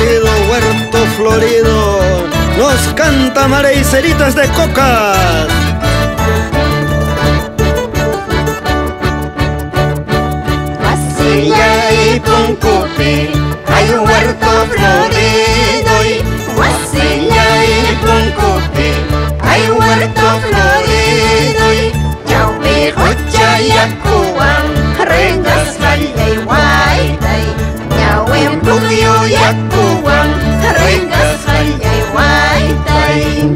florido, huerto florido, nos canta Mareiceritas de Cocas. Wasilla y Puncupi, hay un huerto florido. Y Wasilla y Puncupi, hay un huerto florido. Y Yaupi, Hocha y Acuán, rengas falla y guayday. Yauem Puguyo y Acuán, rengas falla y guayday.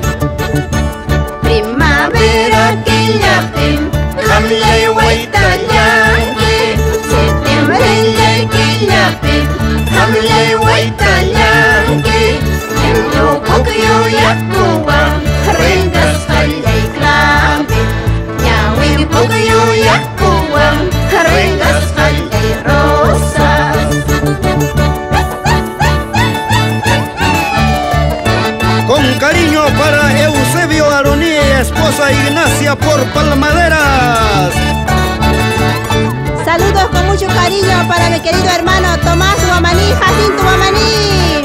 Primavera que yapim, hamla y guaytayanque. Septiembre que yapim, hamla y guaytayanque. Yendo Puguyo y Acuán, rengas falla y clave. Yauem Puguyo y Acuán, rengas falla y rosas. Con cariño para Eusebio Aroní y esposa Ignacia por Palmaderas. Saludos con mucho cariño para mi querido hermano Tomás Guamaní, Jacinto Guamaní.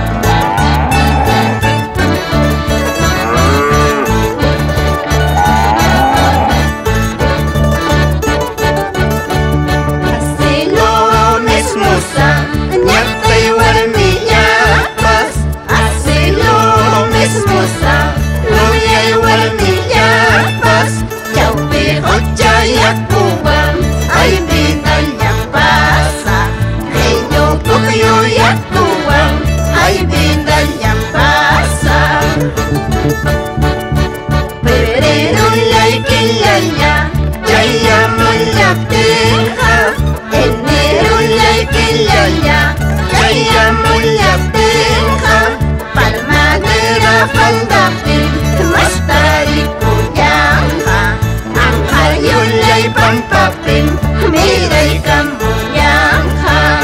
Así lo mismo sa, ñata y huarmillapas. Así lo mismo sa, luya y huarmillapas. Yaupi, Hocha y Acuán, ay vida ya pasa. Ello Puguyo y Acuán, ay vida ya pasa. Febrero la y quillaya, ya mulla teja. Enero la y quillaya, ya mulla teja. Palmadera faldapin, mastari cuyanja. Anjayo la y pampapin, mira y camuyanja.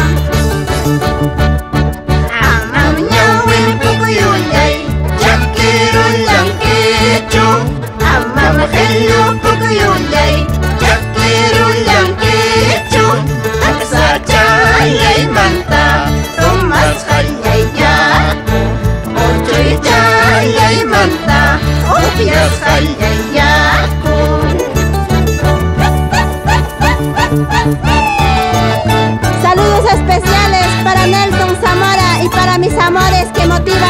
Amam ñawin Puguyo lay, ya quiero llanquecho. Amam hello Puguyo lay, ya quiero llanquecho. Taksa chayay manta, Tomas hayay yaku. Ochoy chayay manta, Opias hayay yaku. Saludos especiales para Nelson Zamora y para mis amores que motivan